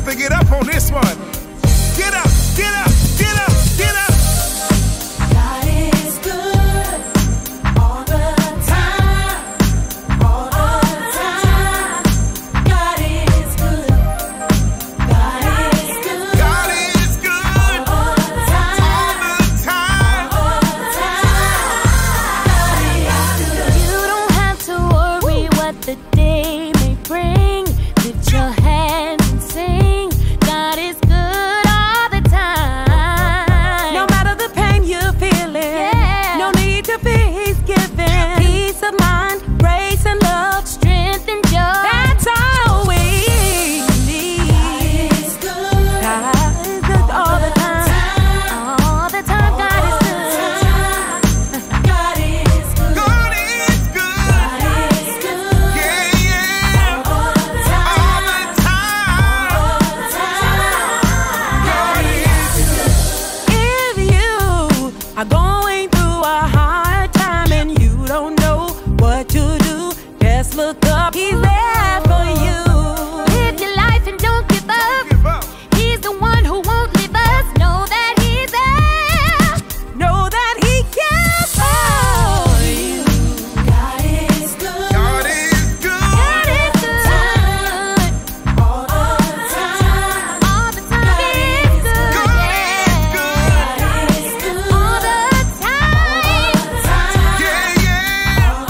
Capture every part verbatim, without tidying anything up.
have to get up on this one. Get up, get up, get up, get up. God is good all the time, all the time. God is good. God is good. God is good all the time, all the time. all the time. God is good. You don't have to worry what the day may bring. Lift your hands and sing. God is good all the time. No matter the pain you're feeling, Yeah. no need to fear, He's giving peace of mind, grace and love. Strength and joy. That's all we need. God is good God is good all the time. All the time, God is good. God is good. God is good. God is good Yeah, yeah. all the All time, the time. all the time. God is If you are going through a hard time and you don't know what to do, just look up. He's there for you. Live your life and don't give up. give up. He's the one who won't leave us. Know that He's there. Know that He cares for you. God is good God is good. God is good. all the time. All the time, He is good. God is good. God is good All the time. Yeah, yeah.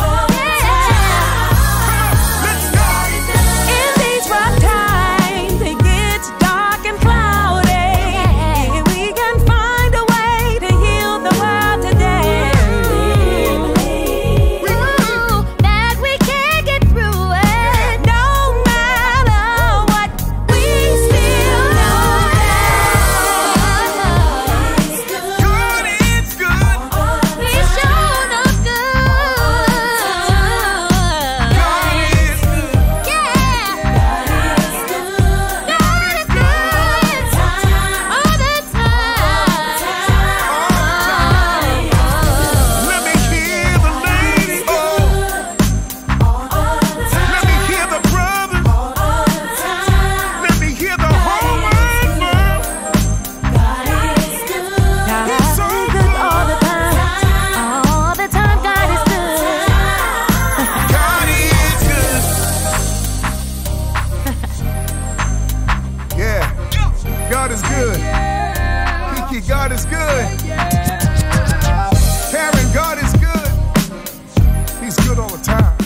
Let's go. In these rough times, it gets dark and cloudy. Yeah, we can find a way to heal the world today. Ooh, that we can get through it. No matter what, we still know God is good. He's shown up good. God is good. Yeah. God is good. All the time. Let me hear the lady. Oh, let me hear the brother. Let me hear the whole wide world. God is good all the time. All the time, God is good. God is good. Yeah, God is good. Kiki, God is good. Karen, God is good. He's good all the time.